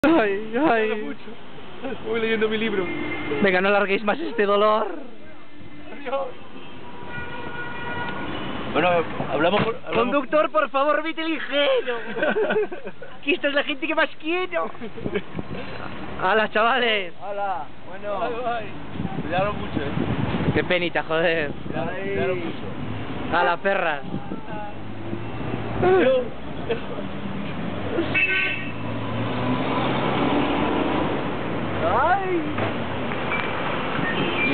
Ay, ay. Mucho. Voy leyendo mi libro. Venga, no alarguéis más este dolor. Adiós. Bueno, hablamos... Conductor, por favor, vete ligero. Que esta es la gente que más quiero. ¡Hala, chavales! Hola, bueno. Cuidado mucho, Qué penita, joder. Cuidado mucho. ¡Hala, perras! Adiós.